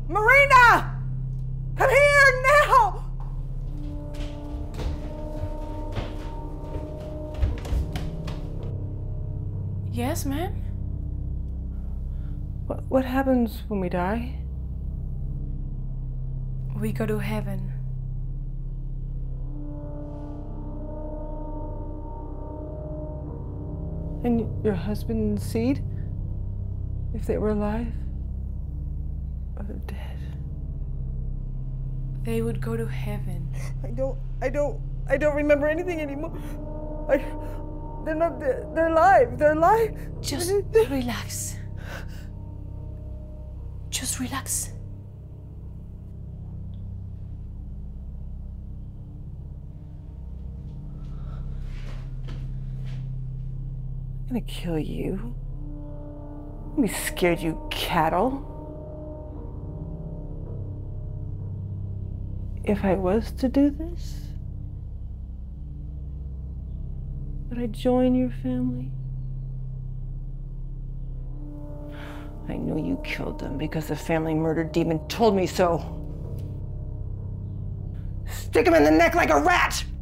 Marina! Come here now! Yes, ma'am? What happens when we die? We go to heaven. And your husband's seed? If they were alive? Or they're dead? They would go to heaven. I don't remember anything anymore. They're not dead. They're alive. They're alive. Just relax. Just relax. I'm gonna kill you. Don't be scared, you cattle. If I was to do this, would I join your family? I know you killed them because the family murder demon told me so. Stick him in the neck like a rat!